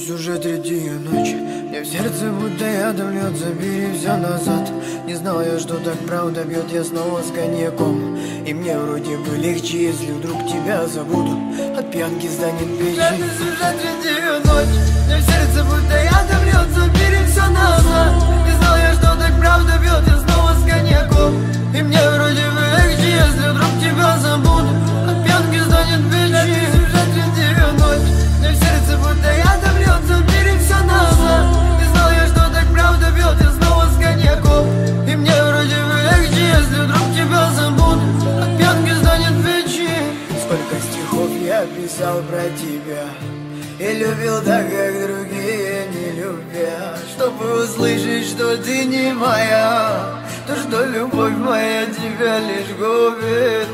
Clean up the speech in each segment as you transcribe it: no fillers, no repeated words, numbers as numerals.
Клянусь, уже третья ночь. Мне в сердце будто ядом льет, забери все назад. Не знал я, что так правда бьет, я снова с коньяком. И мне вроде бы легче, если вдруг тебя забуду. От пьянки станет печень. Клянусь, уже третья ночь. Мне в сердце будто ядом льет, забери все назад. Не знал я, что так правда бьет, я снова с коньяком. И мне вроде бы легче, если вдруг тебя забуду. От пьянки станет печень. Уже третья ночь. Мне в сердце будто ядом льет, забери все назад. Не знал я, что так правда бьет, я снова с коньяком. И мне вроде бы легче, если вдруг тебя забуду. От пьянки станет печень. Сколько стихов я писал про тебя и любил так, как другие не любят. Чтобы услышать, что ты не моя, то, что любовь моя тебя лишь губит.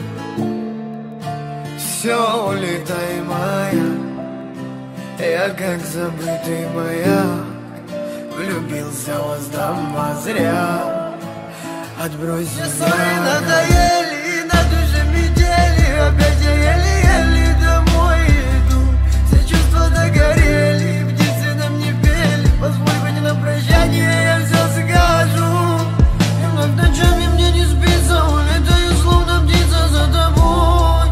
Все, улетай моя, я как забытый маяк. Влюбился в вас дома зря. Отбрось меня. Ссоры надоели и на душе метели. Опять я еле-еле домой иду. Все чувства догорели, птицы нам не пели. Позволь мне на прощание, я все скажу. И вновь ночами мне не спится, улетаю словно птица за тобой.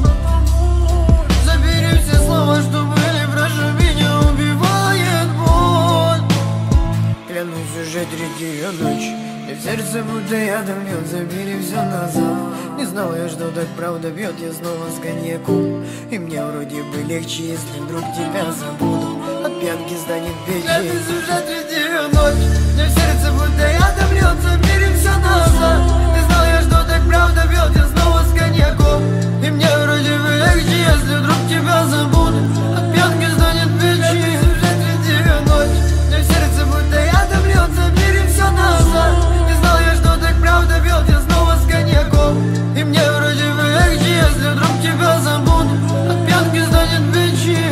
Забери все слова, что были, прошу, меня убивает боль. Клянусь, уже третья ночь. И в сердце будто ядом льет, забери все назад. Не знал я, что так правда бьет, я снова с коньяком. И мне вроде бы легче, если вдруг тебя забуду. От пьянки станет печень. Клянусь, уже третья ночь. Мне в сердце будто ядом льет, забери все назад. Не знал я, что так правда бьет, я снова с коньяком. И мне вроде бы легче, если вдруг тебя забуду. От пьянки станет печень. Уже третья ночь. Мне в сердце будто ядом льет, забери все назад. Не знал я, что так правда бьет, я снова с коньяком. И мне вроде бы легче, если вдруг тебя забуду. От пьянки станет печень.